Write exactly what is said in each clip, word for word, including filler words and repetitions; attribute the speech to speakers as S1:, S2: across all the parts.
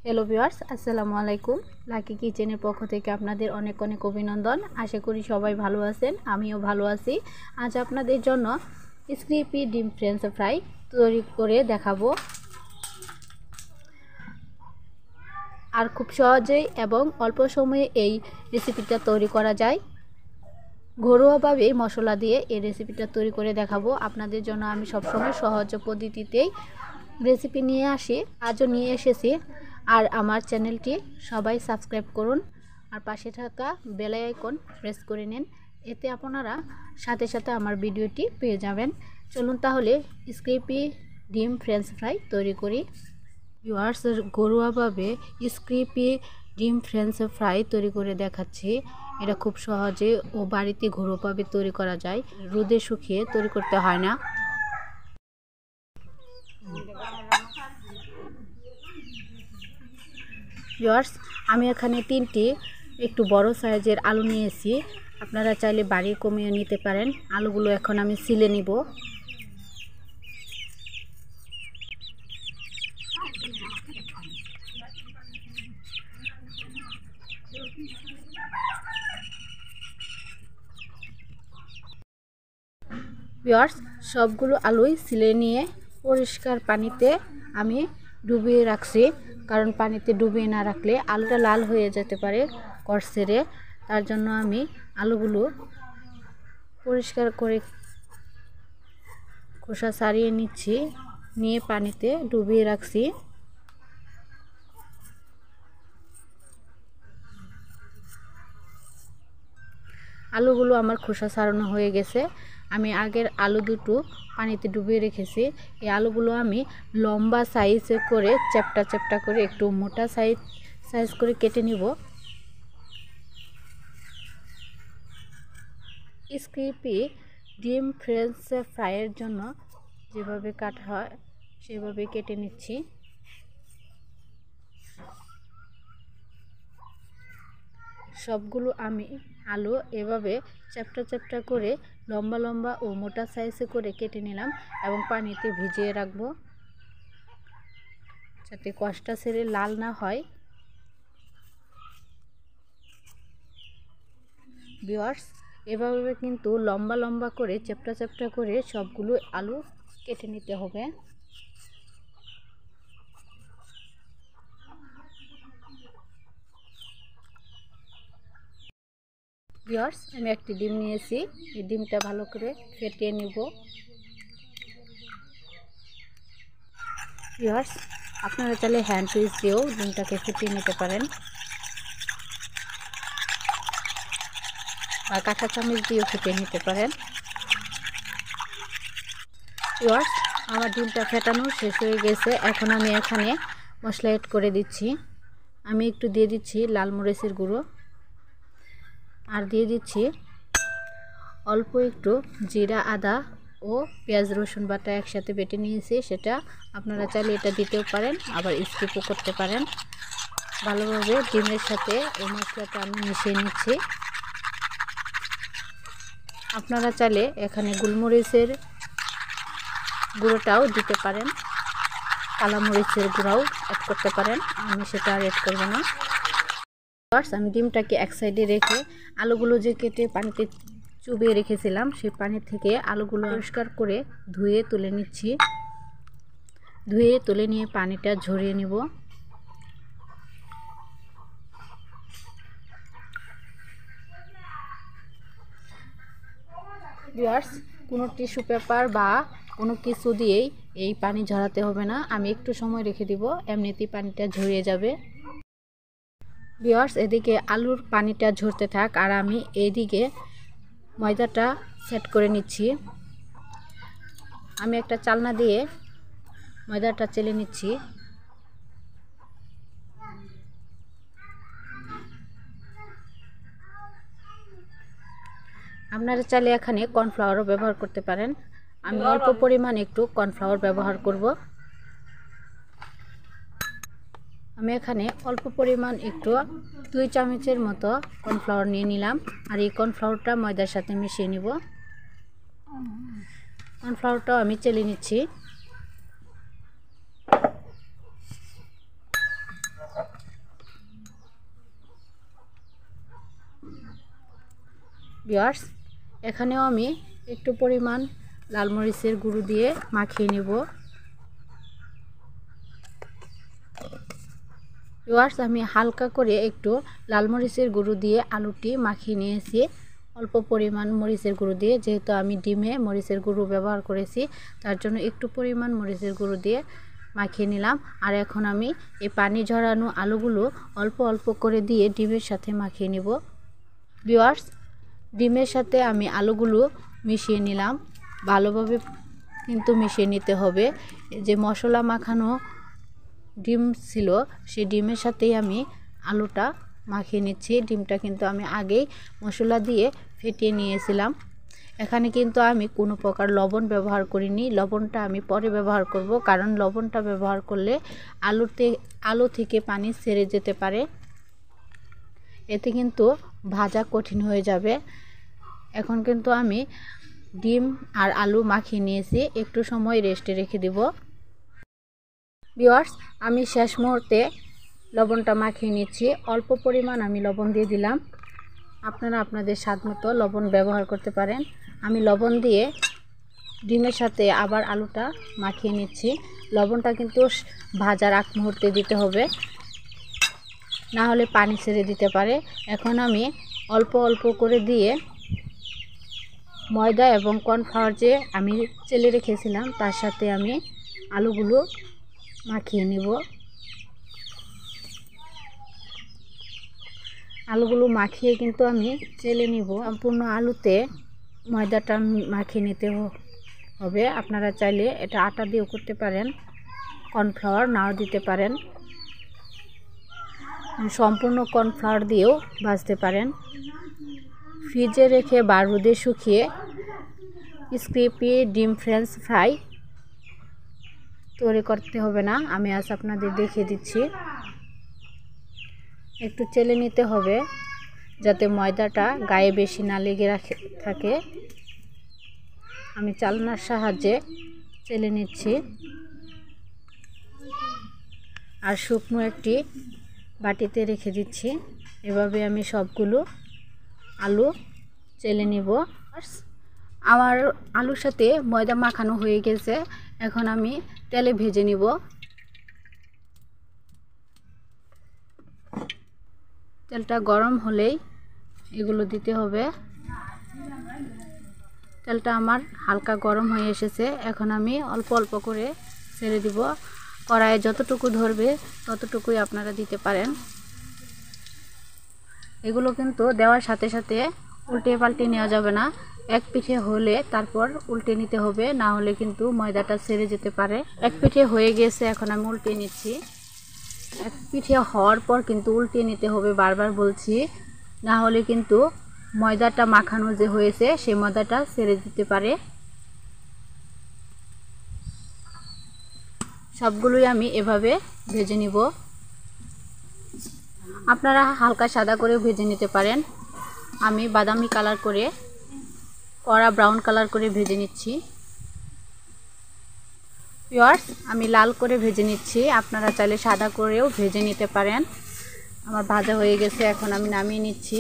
S1: Hello viewers, আসসালামু আলাইকুম। Lucky কিচেনের পক্ষ থেকে আপনাদের অনেক অনেক অভিনন্দন। আশা করি সবাই ভালো আছেন, আমিও ভালো আছি। আজ আপনাদের জন্য ক্রিসপি ডিম ফ্রেঞ্চ ফ্রাই তৈরি করে দেখাবো, আর খুব সহজেই এবং অল্প সময়ে এই রেসিপিটা তৈরি করা যায়। ঘরোয়াভাবে মশলা দিয়ে এই রেসিপিটা তৈরি করে দেখাবো আপনাদের জন্য। আমি সবসময় সহজ পদ্ধতিতেই রেসিপি নিয়ে আসি, আজও নিয়ে এসেছি। আর আমার চ্যানেলটি সবাই সাবস্ক্রাইব করুন আর পাশে থাকা বেল আইকন প্রেস করে নিন, এতে আপনারা সাথে সাথে আমার ভিডিওটি পেয়ে যাবেন। চলুন তাহলে ক্রিসপি ডিম ফ্রেঞ্চ ফ্রাই তৈরি করি। ভিউয়ার্স, ঘরোয়াভাবে ক্রিসপি ডিম ফ্রেঞ্চ ফ্রাই তৈরি করে দেখাচ্ছি। এটা খুব সহজে ও বাড়িতে ঘরোয়াভাবে তৈরি করা যায়, রোদে শুকিয়ে তৈরি করতে হয় না। ভিউয়ার্স, আমি এখানে তিনটি একটু বড় সাইজের আলু নিয়েছি, আপনারা চাইলে বাড়ি কমিয়ে নিতে পারেন। আলুগুলো এখন আমি ছিলে নিব। ভিউয়ার্স, সবগুলো আলুই ছিলে নিয়ে পরিষ্কার পানিতে আমি ডুবিয়ে রাখছি, কারণ পানিতে ডুবিয়ে না রাখলে আলুটা লাল হয়ে যেতে পারে কড়ছেড়ে। তার জন্য আমি আলুগুলো পরিষ্কার করে খোসা ছাড়িয়ে নিচ্ছি, নিয়ে পানিতে ডুবিয়ে রাখছি। আলুগুলো আমার খোসা ছাড়ানো হয়ে গেছে। আমি আগের আলু দুটো পানিতে ডুবিয়ে রেখেছি। এই আলুগুলো আমি লম্বা সাইজ করে চ্যাপটা চ্যাপটা করে একটু মোটা সাইজ সাইজ করে কেটে নিব। ক্রিসপি ডিম ফ্রেঞ্চ ফ্রাইয়ের জন্য যেভাবে কাটা হয় সেভাবে কেটে নিচ্ছি। সবগুলো আমি আলু এভাবে চ্যাপটা চ্যাপটা করে লম্বা লম্বা ও মোটা সাইজে করে কেটে নিলাম এবং পানিতে ভিজিয়ে রাখবো, যাতে কষটা ছেড়ে লাল না হয়। ভিউয়ার্স, এভাবে কিন্তু লম্বা লম্বা করে চ্যাপটা চ্যাপটা করে সবগুলো আলু কেটে নিতে হবে। ভিউয়ার্স, আমি একটি ডিম নিয়েছি, এই ডিমটা ভালো করে ফেটিয়ে নিব। ভিউয়ার্স, আপনারা চাইলে হ্যান্ড সুইচ দিয়েও ডিমটাকে ফেটিয়ে নিতে পারেন, আর কাঁচা চামচ দিয়েও ফেটিয়ে নিতে পারেন। ভিউয়ার্স, আমার ডিমটা ফেটানো শেষ হয়ে গেছে। এখন আমি এখানে মশলা অ্যাড করে দিচ্ছি। আমি একটু দিয়ে দিচ্ছি লাল মরিচের গুঁড়ো, আর দিয়ে দিচ্ছি অল্প একটু জিরা, আদা ও পেঁয়াজ রসুন বাটা একসাথে বেটে নিয়েছি, সেটা আপনারা চাইলে এটা দিতেও পারেন, আবার স্কিপও করতে পারেন। ভালোভাবে ডিমের সাথে এই মশলাটা আমি মিশিয়ে নিচ্ছি। আপনারা চাইলে এখানে গোলমরিচের গুঁড়োটাও দিতে পারেন, কালো মরিচের গুঁড়াও অ্যাড করতে পারেন, আমি সেটা আর অ্যাড করবো না। আমি ডিমটাকে এক সাইডে রেখে আলুগুলো যে কেটে পানিতে চুবিয়ে রেখেছিলাম সেই পানি থেকে আলুগুলো পরিষ্কার করে ধুয়ে তুলে নিচ্ছি। ধুয়ে তুলে নিয়ে পানিটা ঝরিয়ে নিব। ভিউয়ার্স, কোনো টিস্যু পেপার বা কোনো কিছু দিয়েই এই পানি ঝরাতে হবে না, আমি একটু সময় রেখে দিব, এমনিতেই পানিটা ঝরিয়ে যাবে। ভিউয়ার্স, এদিকে আলুর পানিটা ঝরতে থাক আর আমি এইদিকে ময়দাটা সেট করে নিচ্ছি। আমি একটা চালনা দিয়ে ময়দাটা চেলে নিচ্ছি। আপনারা চাইলে এখানে কর্নফ্লাওয়ারও ব্যবহার করতে পারেন, আমি অল্প পরিমাণ একটু কর্নফ্লাওয়ার ব্যবহার করব। আমি এখানে অল্প পরিমাণ একটু দুই চামচের মতো কর্নফ্লাওয়ার নিয়ে নিলাম, আর এই কর্নফ্লাওয়ারটা ময়দার সাথে মিশিয়ে নিব। কর্নফ্লাওয়ারটাও আমি চেলে নিচ্ছি। ভিউয়ার্স, এখানেও আমি একটু পরিমাণ লাল মরিচের গুঁড়ো দিয়ে মাখিয়ে নেব। ভিউয়ার্স, আমি হালকা করে একটু লাল মরিচের গুঁড়ো দিয়ে আলুটি মাখিয়ে নিয়েছি, অল্প পরিমাণ মরিচের গুঁড়ো দিয়ে। যেহেতু আমি ডিমে মরিচের গুঁড়ো ব্যবহার করেছি, তার জন্য একটু পরিমাণ মরিচের গুঁড়ো দিয়ে মাখিয়ে নিলাম। আর এখন আমি এই পানি ঝরানো আলুগুলো অল্প অল্প করে দিয়ে ডিমের সাথে মাখিয়ে নেব। ভিউয়ার্স, ডিমের সাথে আমি আলুগুলো মিশিয়ে নিলাম। ভালোভাবে কিন্তু মিশিয়ে নিতে হবে। যে মশলা মাখানো ডিম ছিল, সেই ডিমের সাথেই আমি আলুটা মাখিয়ে নিচ্ছি। ডিমটা কিন্তু আমি আগেই মশলা দিয়ে ফেটিয়ে নিয়েছিলাম। এখানে কিন্তু আমি কোনো প্রকার লবণ ব্যবহার করিনি। লবণটা আমি পরে ব্যবহার করব, কারণ লবণটা ব্যবহার করলে আলুতে আলু থেকে পানি ছেড়ে যেতে পারে। এতে কিন্তু ভাজা কঠিন হয়ে যাবে। এখন কিন্তু আমি ডিম আর আলু মাখিয়ে নিয়েছি, একটু সময় রেস্টে রেখে দেব। ভিউয়ার্স, আমি শেষ মুহূর্তে লবণটা মাখিয়ে নিচ্ছি। অল্প পরিমাণ আমি লবণ দিয়ে দিলাম। আপনারা আপনাদের স্বাদ মতো লবণ ব্যবহার করতে পারেন। আমি লবণ দিয়ে ডিমের সাথে আবার আলুটা মাখিয়ে নিচ্ছি। লবণটা কিন্তু ভাজার আগ মুহূর্তে দিতে হবে, না হলে পানি ছেড়ে দিতে পারে। এখন আমি অল্প অল্প করে দিয়ে ময়দা এবং কর্নফ্লাওয়ার যে আমি চেলে রেখেছিলাম, তার সাথে আমি আলুগুলো মাখিয়ে নিব। আলুগুলো মাখিয়ে কিন্তু আমি চেলে নিব। সম্পূর্ণ আলুতে ময়দাটা মাখিয়ে নিতে হবে। আপনারা চাইলে এটা আটা দিয়েও করতে পারেন, কর্নফ্লাওয়ার নাও দিতে পারেন, সম্পূর্ণ কর্নফ্লাওয়ার দিয়েও ভাজতে পারেন। ফ্রিজে রেখে বা রোদে শুকিয়ে ক্রিসপি ডিম ফ্রেঞ্চ ফ্রাই তৈরি করতে হবে না। আমি আজ আপনাদের দেখিয়ে দিচ্ছি। একটু চেলে নিতে হবে, যাতে ময়দাটা গায়ে বেশি না লেগে রাখে থাকে। আমি চালনার সাহায্যে চেলে নিচ্ছি। আর শুকনো একটি বাটিতে রেখে দিচ্ছি। এভাবে আমি সবগুলো আলু চেলে নিব। আমার আলুর সাথে ময়দা মাখানো হয়ে গেছে। এখন আমি তেলে ভেজে নিব। তেলটা গরম হলেই এগুলো দিতে হবে। তেলটা আমার হালকা গরম হয়ে এসেছে। এখন আমি অল্প অল্প করে ছেড়ে দিব। কড়াইয়ে যতটুকু ধরবে ততটুকুই আপনারা দিতে পারেন। এগুলো কিন্তু দেওয়ার সাথে সাথে উল্টে পাল্টে নেওয়া যাবে না। এক পিঠে হলে তারপর উল্টে নিতে হবে, না হলে কিন্তু ময়দাটা ছেড়ে যেতে পারে। এক পিঠে হয়ে গেছে, এখন আমি উল্টে নিচ্ছি। এক পিঠে হওয়ার পর কিন্তু উল্টে নিতে হবে, বারবার বলছি, না হলে কিন্তু ময়দাটা মাখানো যে হয়েছে সেই ময়দাটা ছেড়ে দিতে পারে। সবগুলোই আমি এভাবে ভেজে নিব। আপনারা হালকা সাদা করে ভেজে নিতে পারেন। আমি বাদামি কালার করে, কড়া ব্রাউন কালার করে ভেজে নিচ্ছি। ভিউয়ার্স, আমি লাল করে ভেজে নিচ্ছি। আপনারা চাইলে সাদা করেও ভেজে নিতে পারেন। আমার ভাজা হয়ে গেছে, এখন আমি নামিয়ে নিচ্ছি।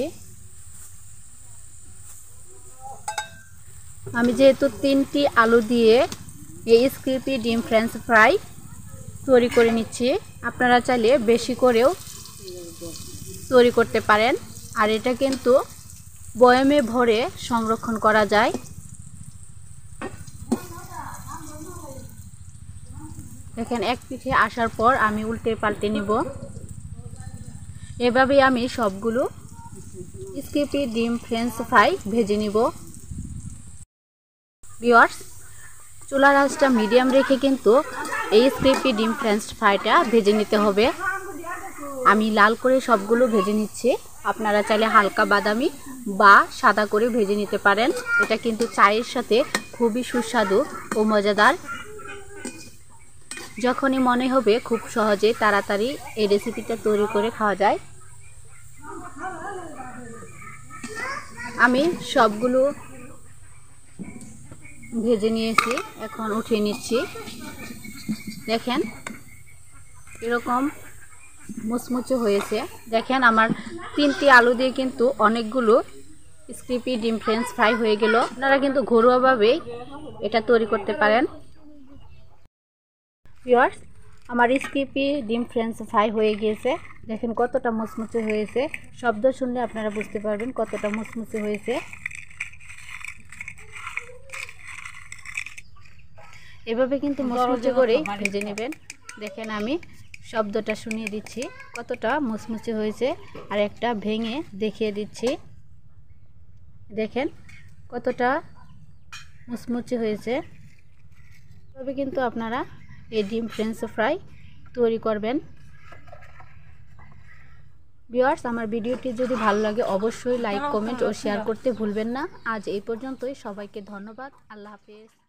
S1: আমি যেহেতু তিনটি আলু দিয়ে এই ক্রিসপি ডিম ফ্রেঞ্চ ফ্রাই তৈরি করে নিচ্ছি, আপনারা চাইলে বেশি করেও তৈরি করতে পারেন। আর এটা কিন্তু বয়ামে ভরে সংরক্ষণ করা যায়। দেখেন, এক পিঠে আসার পর আমি উল্টে পাল্টে নিব। এভাবেই আমি সবগুলো ক্রিসপি ডিম ফ্রেঞ্চ ফ্রাই ভেজে নিব। ভিউয়ার্স, চুলার আঁচটা মিডিয়াম রেখে কিন্তু এই ক্রিসপি ডিম ফ্রেঞ্চ ফ্রাইটা ভেজে নিতে হবে। আমি লাল করে সবগুলো ভেজে নিচ্ছি। আপনারা চাইলে হালকা বাদামি বা সাদা করে ভেজে নিতে পারেন। এটা কিন্তু চায়ের সাথে খুবই সুস্বাদু ও মজাদার। যখনই মনে হবে খুব সহজে তাড়াতাড়ি এই রেসিপিটা তৈরি করে খাওয়া যায়। আমি সবগুলো ভেজে নিয়েছি, এখন উঠিয়ে নিচ্ছি। দেখেন এরকম মুচমুচে হয়েছে। দেখেন, আমার তিনটি আলু দিয়ে কিন্তু অনেকগুলো ক্রিসপি ডিম ফ্রেঞ্চ ফ্রাই হয়ে গেল। আপনারা কিন্তু ঘরোয়াভাবে এটা তৈরি করতে পারেন। ভিউয়ার্স, আমার ক্রিসপি ডিম ফ্রেঞ্চ ফ্রাই হয়ে গিয়েছে। দেখেন কতটা মুচমুচে হয়েছে, শব্দ শুনলে আপনারা বুঝতে পারবেন কতটা মুচমুচে হয়েছে। এভাবে কিন্তু মুচমুচে করেই ভেজে নেবেন। দেখেন আমি শব্দটা শুনিয়ে দিচ্ছি কতটা মুচমুচে হয়েছে, আর একটা ভেঙে দেখিয়ে দিচ্ছি। দেখেন কতটা মুচমুচে হয়েছে। তবে কিন্তু আপনারা এই ডিম ফ্রেঞ্চ ফ্রাই তৈরি করবেন। ভিউয়ার্স, আমার ভিডিওটি যদি ভালো লাগে অবশ্যই লাইক, কমেন্ট ও শেয়ার করতে ভুলবেন না। আজ এই পর্যন্তই, সবাইকে ধন্যবাদ। আল্লাহ হাফেজ।